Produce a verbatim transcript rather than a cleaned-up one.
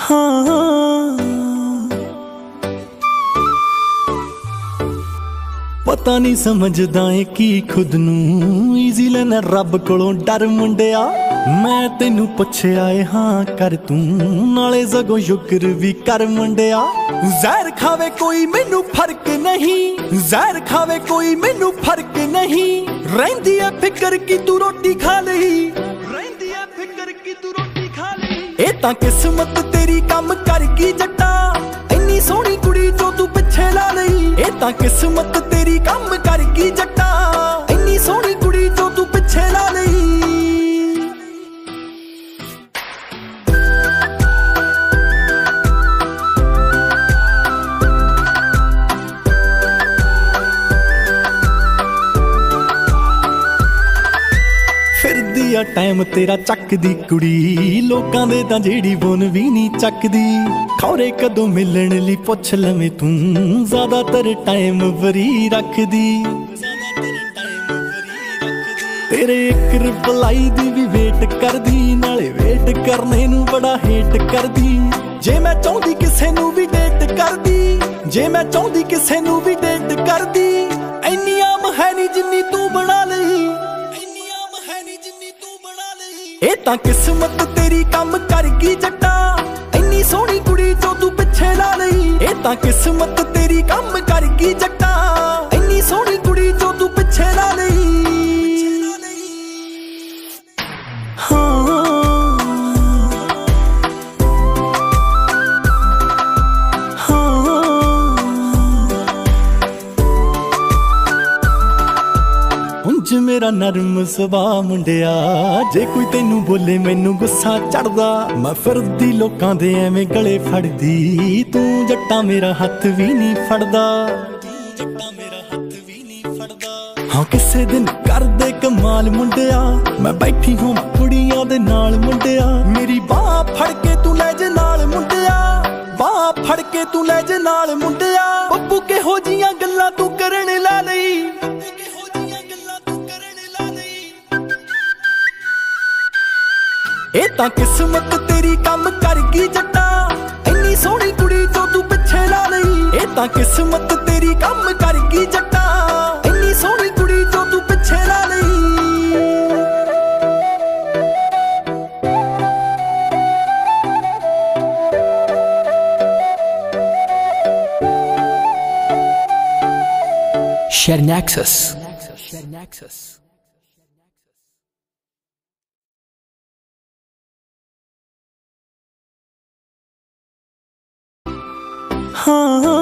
हाँ पता नहीं समझदा है कि खुद नू ईजी लेना रब कोलों डर मुंडिया। मैं तेनू पुछया है हाँ कर तू नाले जगों शुक्र भी कर मुंडिया। जहर खावे कोई मैनू फर्क नहीं, जहर खावे कोई मैनू फर्क नहीं। रहिंदी है फिकर की तू रोटी खा लई, रहिंदी है फिकर की तू रोटी खा लई। ए तां किस्मत तेरी कम कर गई जट्टा, इन्नी सोहनी कुड़ी जो तू पिछे ला लई। ए तां किस्मत तेरी कम कर गई जट्टा, इन्नी सोहनी कुड़ी जो तू पिछे ला लई। फिरदी आ टाइम तेरा चकदी कुड़ी, लोकां दे तां जेड़ी बोन भी नहीं चकदी। खौरे कदों मिलण लई पुछ लवें तू, ज्यादातर टाइम वरी रखदी। तेरे एक रिप्लाई दी भी वेट करदी, नाले वेट करने नू बड़ा हेट करदी। जे मैं चाहती किसे नू भी डेट करदी, जे मैं चाहती किसे नू भी डेट करदी। इन्नी आम है नी जिन्नी तू बना लई, ए तां किस्मत तेरी कम कर गई जट्टा, इन्नी सोहनी कुड़ी जो तू पिछे ला लई। ए तां किस्मत तेरी कम कर गई जट्टा, इन्नी सोहनी कुड़ी जो तू पिछे ला लई। उंज मेरा नरम सुभाऽ मुंडिया, जे कोई तेनू बोले मैनू गुस्सा चढ़दा। मैं फिरदी लोकां दे एवें गले फड़दी, तू जट्टा मेरा हत्थ भी नहीं फड़दा। हाँ किसे दिन कर दे कमाल मुंडिया, मैं बैठी हूँ कुड़ियां दे नाल मुंडिया। मेरी बाह फड़ के तू ले जे नाल मुंडिया, बाह फड़ के तू ले जे नाल मुंडिया। बब्बू किहो जियां गल्लां तू करन ला लई, ए तां किस्मत तेरी कम कर गई जट्टा, इन्नी सोहनी कुड़ी जो तू पिछे ला लई। ए तां किस्मत तेरी कम कर गई जट्टा, इन्नी सोहनी कुड़ी जो तू पिछे ला लई। Shernaxus. हाँ